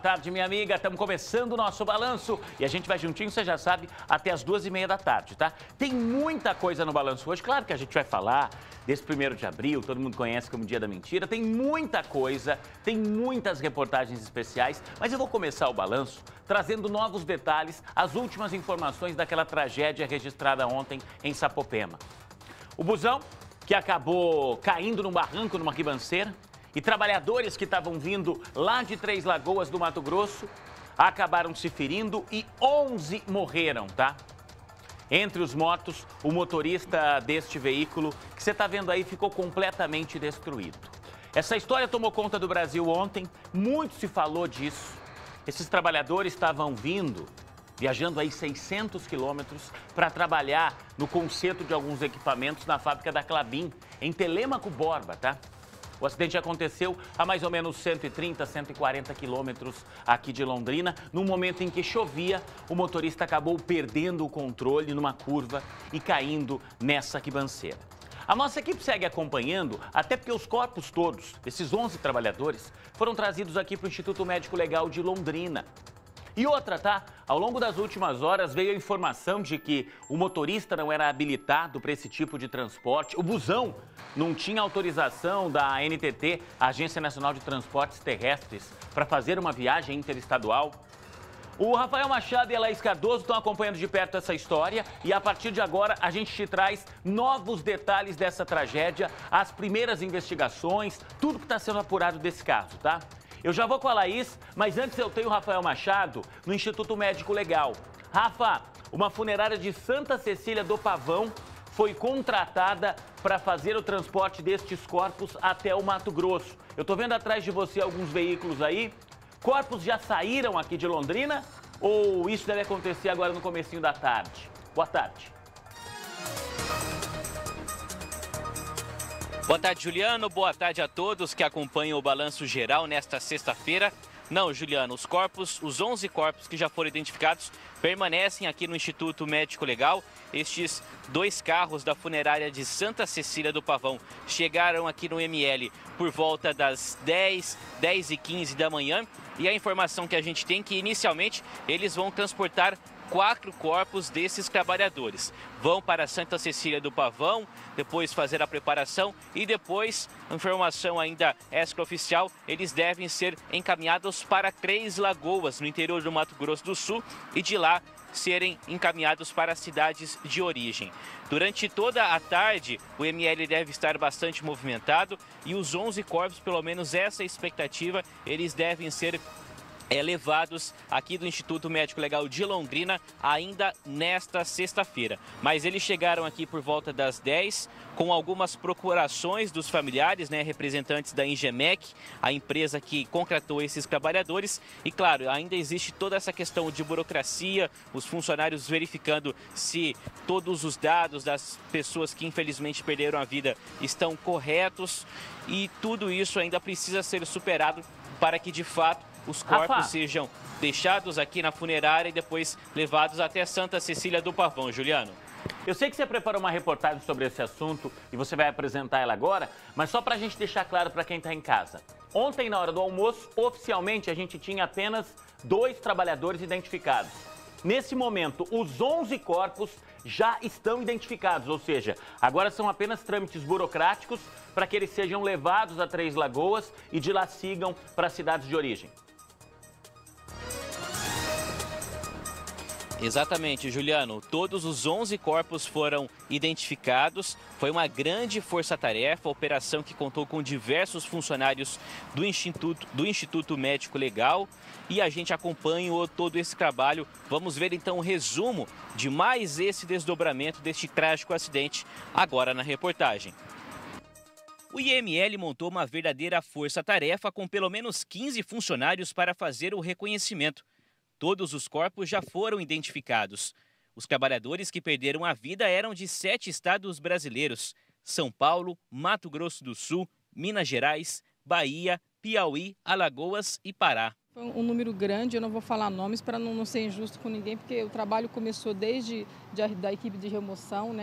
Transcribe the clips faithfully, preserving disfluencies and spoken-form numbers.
tarde, minha amiga. Estamos começando o nosso balanço e a gente vai juntinho, você já sabe, até as duas e meia da tarde, tá? Tem muita coisa no balanço hoje. Claro que a gente vai falar desse primeiro de abril, todo mundo conhece como Dia da Mentira. Tem muita coisa, tem muitas reportagens especiais, mas eu vou começar o balanço trazendo novos detalhes, as últimas informações daquela tragédia registrada ontem em Sapopema. O busão que acabou caindo num barranco, numa ribanceira, e trabalhadores que estavam vindo lá de Três Lagoas, do Mato Grosso, acabaram se ferindo e onze morreram, tá? Entre os mortos, o motorista deste veículo, que você está vendo aí, ficou completamente destruído. Essa história tomou conta do Brasil ontem, muito se falou disso. Esses trabalhadores estavam vindo, viajando aí seiscentos quilômetros para trabalhar no conserto de alguns equipamentos na fábrica da Klabin, em Telêmaco Borba, tá? O acidente aconteceu a mais ou menos cento e trinta, cento e quarenta quilômetros aqui de Londrina. No momento em que chovia, o motorista acabou perdendo o controle numa curva e caindo nessa ribanceira. A nossa equipe segue acompanhando, até porque os corpos todos, desses onze trabalhadores, foram trazidos aqui para o Instituto Médico Legal de Londrina. E outra, tá? Ao longo das últimas horas veio a informação de que o motorista não era habilitado para esse tipo de transporte. O busão não tinha autorização da A N T T, a Agência Nacional de Transportes Terrestres, para fazer uma viagem interestadual. O Rafael Machado e a Laís Cardoso estão acompanhando de perto essa história e a partir de agora a gente te traz novos detalhes dessa tragédia, as primeiras investigações, tudo que está sendo apurado desse caso, tá? Eu já vou com a Laís, mas antes eu tenho o Rafael Machado no Instituto Médico Legal. Rafa, uma funerária de Santa Cecília do Pavão foi contratada para fazer o transporte destes corpos até o Mato Grosso. Eu estou vendo atrás de você alguns veículos aí. Corpos já saíram aqui de Londrina ou isso deve acontecer agora no comecinho da tarde? Boa tarde. Boa tarde, Juliano. Boa tarde a todos que acompanham o Balanço Geral nesta sexta-feira. Não, Juliano, os corpos, os onze corpos que já foram identificados permanecem aqui no Instituto Médico Legal. Estes dois carros da funerária de Santa Cecília do Pavão chegaram aqui no M L por volta das dez, dez e quinze da manhã. E a informação que a gente tem é que inicialmente eles vão transportar quatro corpos desses trabalhadores. Vão para Santa Cecília do Pavão, depois fazer a preparação e depois, informação ainda extraoficial, eles devem ser encaminhados para Três Lagoas, no interior do Mato Grosso do Sul, e de lá serem encaminhados para as cidades de origem. Durante toda a tarde, o M L deve estar bastante movimentado e os onze corpos, pelo menos essa expectativa, eles devem ser É, levados aqui do Instituto Médico Legal de Londrina ainda nesta sexta-feira. Mas eles chegaram aqui por volta das dez, com algumas procurações dos familiares, né, representantes da Ingemec, a empresa que contratou esses trabalhadores. E claro, ainda existe toda essa questão de burocracia, os funcionários verificando se todos os dados das pessoas que infelizmente perderam a vida estão corretos. E tudo isso ainda precisa ser superado para que de fato os corpos Rafa, sejam deixados aqui na funerária e depois levados até Santa Cecília do Pavão, Juliano. Eu sei que você preparou uma reportagem sobre esse assunto e você vai apresentar ela agora, mas só para a gente deixar claro para quem está em casa. Ontem, na hora do almoço, oficialmente a gente tinha apenas dois trabalhadores identificados. Nesse momento, os onze corpos já estão identificados, ou seja, agora são apenas trâmites burocráticos para que eles sejam levados a Três Lagoas e de lá sigam para as cidades de origem. Exatamente, Juliano. Todos os onze corpos foram identificados. Foi uma grande força-tarefa, operação que contou com diversos funcionários do Instituto, do Instituto Médico Legal. E a gente acompanhou todo esse trabalho. Vamos ver então um resumo de mais esse desdobramento deste trágico acidente agora na reportagem. O I M L montou uma verdadeira força-tarefa com pelo menos quinze funcionários para fazer o reconhecimento. Todos os corpos já foram identificados. Os trabalhadores que perderam a vida eram de sete estados brasileiros: São Paulo, Mato Grosso do Sul, Minas Gerais, Bahia, Piauí, Alagoas e Pará. Foi um número grande, eu não vou falar nomes para não, não ser injusto com ninguém, porque o trabalho começou desde de, da equipe de remoção, né?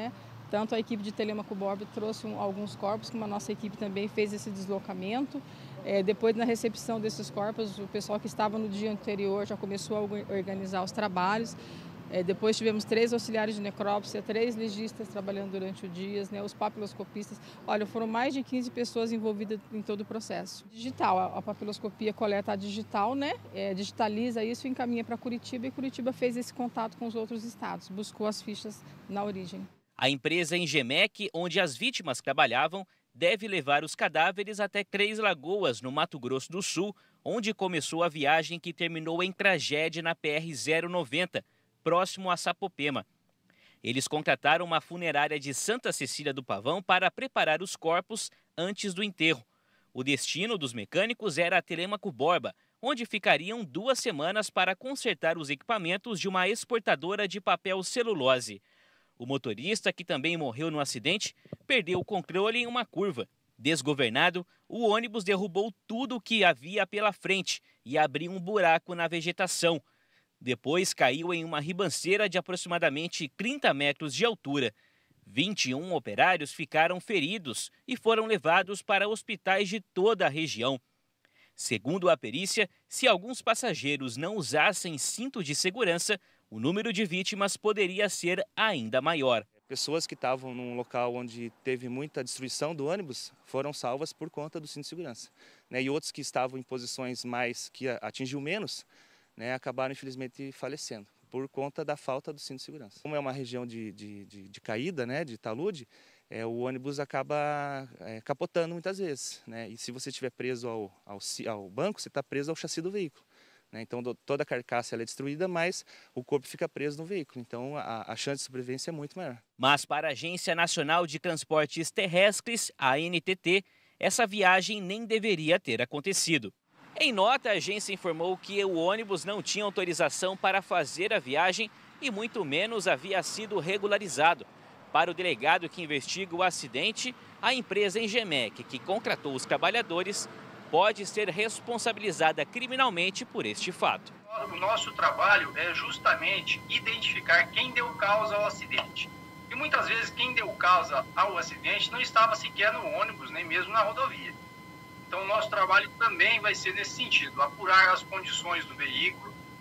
Tanto a equipe de Telêmaco Borba trouxe um, alguns corpos, como a nossa equipe também fez esse deslocamento. É, depois, na recepção desses corpos, o pessoal que estava no dia anterior já começou a organizar os trabalhos. É, depois tivemos três auxiliares de necrópsia, três legistas trabalhando durante o dia, né, os papiloscopistas. Olha, foram mais de quinze pessoas envolvidas em todo o processo. Digital, a, a papiloscopia coleta a digital, né, é, digitaliza isso e encaminha para Curitiba, e Curitiba fez esse contato com os outros estados, buscou as fichas na origem. A empresa Engemec, onde as vítimas trabalhavam, deve levar os cadáveres até Três Lagoas, no Mato Grosso do Sul, onde começou a viagem que terminou em tragédia na P R zero noventa, próximo a Sapopema. Eles contrataram uma funerária de Santa Cecília do Pavão para preparar os corpos antes do enterro. O destino dos mecânicos era a Telêmaco Borba, onde ficariam duas semanas para consertar os equipamentos de uma exportadora de papel celulose. O motorista, que também morreu no acidente, perdeu o controle em uma curva. Desgovernado, o ônibus derrubou tudo o que havia pela frente e abriu um buraco na vegetação. Depois caiu em uma ribanceira de aproximadamente trinta metros de altura. vinte e um operários ficaram feridos e foram levados para hospitais de toda a região. Segundo a perícia, se alguns passageiros não usassem cinto de segurança, o número de vítimas poderia ser ainda maior. Pessoas que estavam num local onde teve muita destruição do ônibus foram salvas por conta do cinto de segurança, né? E outros que estavam em posições mais que atingiu menos, né, acabaram infelizmente falecendo por conta da falta do cinto de segurança. Como é uma região de, de, de, de caída, né, de talude, é, o ônibus acaba é, capotando muitas vezes, né? E se você estiver preso ao, ao, ao banco, você está preso ao chassi do veículo. Então toda a carcaça ela é destruída, mas o corpo fica preso no veículo. Então a, a chance de sobrevivência é muito maior. Mas para a Agência Nacional de Transportes Terrestres, a A N T T, essa viagem nem deveria ter acontecido. Em nota, a agência informou que o ônibus não tinha autorização para fazer a viagem e muito menos havia sido regularizado. Para o delegado que investiga o acidente, a empresa Engemec, que contratou os trabalhadores, pode ser responsabilizada criminalmente por este fato. O nosso trabalho é justamente identificar quem deu causa ao acidente. E muitas vezes quem deu causa ao acidente não estava sequer no ônibus, nem mesmo na rodovia. Então o nosso trabalho também vai ser nesse sentido, apurar as condições do veículo,